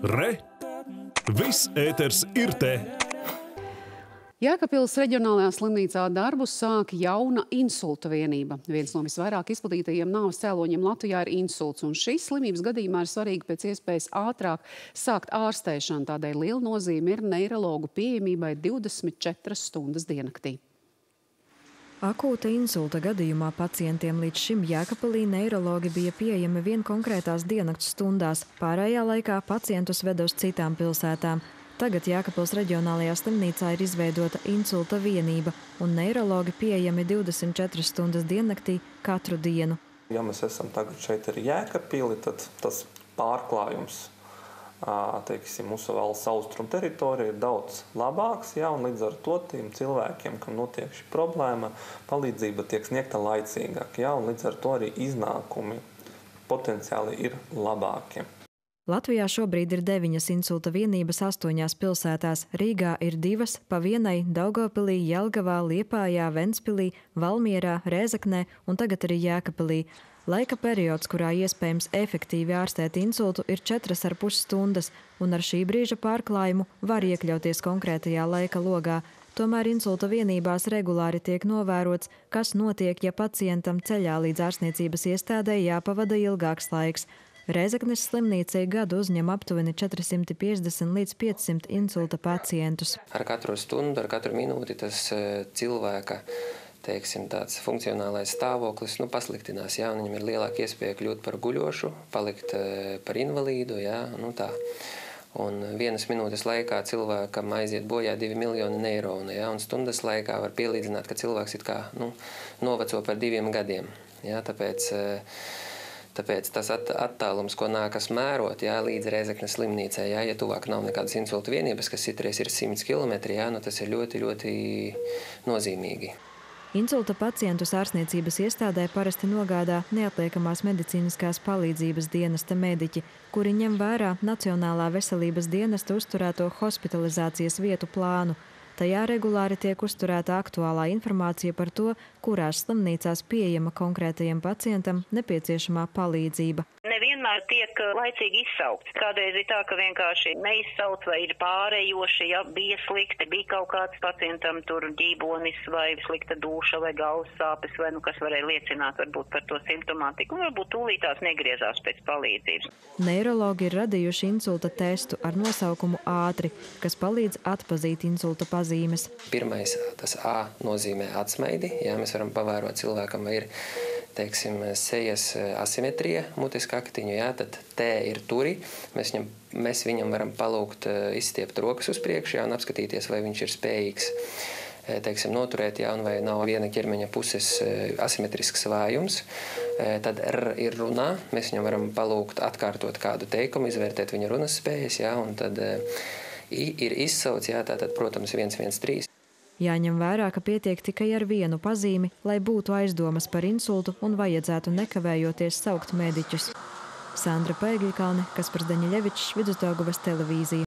Re! Viss ēters ir te! Jēkabpils reģionālajā slimnīcā darbu sāk jauna insulta vienība. Viens no visvairāk izplatītajiem nāves cēloņiem Latvijā ir insults, un šīs slimības gadījumā ir svarīgi pēc iespējas ātrāk sākt ārstēšanu. Tādēļ liela nozīme ir neirologu pieejamībai 24 stundas diennaktī. Akūta insulta gadījumā pacientiem līdz šim Jēkabpilī neirologi bija pieejami vien konkrētās diennakts stundās. Pārējā laikā pacientus veda uz citām pilsētām. Tagad Jēkabpils reģionālajā slimnīcā ir izveidota insulta vienība, un neirologi pieejami 24 stundas diennaktī katru dienu. Ja mēs esam tagad šeit arī Jēkabpili, tad tas pārklājums mūsu valsts austrumu teritorija ir daudz labāks, un līdz ar to tiem cilvēkiem, kam notiek šī problēma, palīdzība tiek sniegta laicīgāk, un līdz ar to arī iznākumi potenciāli ir labāki. Latvijā šobrīd ir 9 insulta vienības 8 pilsētās. Rīgā ir 2, pa vienai Daugavpilī, Jelgavā, Liepājā, Ventspilī, Valmierā, Rēzeknē un tagad arī Jēkabpilī. Laika periods, kurā iespējams efektīvi ārstēt insultu, ir 4,5 stundas, un ar šī brīža pārklājumu var iekļauties konkrētajā laika logā. Tomēr insulta vienībās regulāri tiek novērots, kas notiek, ja pacientam ceļā līdz ārstniecības iestādē jāpavada ilgāks laiks. Rēzeknes slimnīcai gadu uzņem aptuveni 450 līdz 500 insulta pacientus. Ar katru stundu, ar katru minūti tas cilvēka tāds funkcionālais stāvoklis pasliktinās. Viņam ir lielāka iespēja kļūt par guļošu, palikt par invalīdu. Tā. Un 1 minūtes laikā cilvēkam aiziet bojā 2 miljoni neironu. Un stundas laikā var pielīdzināt, ka cilvēks it kā noveco par 2 gadiem. Tāpēc tas attālums, ko nākas mērot līdz Rēzeknes slimnīcai, ja tuvāk nav nekādas insulta vienības, kas citreiz ir 100 km, tas ir ļoti, ļoti nozīmīgi. Insulta pacientus ārstniecības iestādē parasti nogādā neatliekamās medicīniskās palīdzības dienesta mediķi, kuri ņem vērā Nacionālā veselības dienesta uzturēto hospitalizācijas vietu plānu. Tajā regulāri tiek uzturēta aktuālā informācija par to, kurās slimnīcās pieejama konkrētajam pacientam nepieciešamā palīdzība. Nevienmēr tiek laicīgi izsaukts. Kādreiz ir tā, ka vienkārši neizsauc vai ir pārējoši, bija slikti, bija kaut kāds pacientam tur ģībonis vai slikta dūša vai galvas sāpes vai kas varēja liecināt varbūt par to simptomātiku. Varbūt tūlītās negriezās pēc palīdzības. Neirologi ir radījuši insulta testu ar nosaukumu ātri, kas palīdz atpazīt insulta pazīmes. Pirmais, tas A nozīmē atsmaidi. Mēs varam pavērot cilvēkam, vai ir sejas asimetrija mutiskā aktiņu, tad T ir turi. Mēs viņam varam palūgt izstiept rokas uz priekšu un apskatīties, vai viņš ir spējīgs noturēt, un vai nav viena ķermeņa puses asimetrisks vājums. Tad R ir runā. Mēs viņam varam palūgt atkārtot kādu teikumu, izvērtēt viņa runas spējas, un tad I ir izsauc, tātad, protams, 113. Jāņem vērā, ka pietiek tikai ar vienu pazīmi, lai būtu aizdomas par insultu un vajadzētu nekavējoties saukt mediķus. Sandra Paigļkalne, Kaspars Daņiļevičs, Vidusdaugavas televīzija.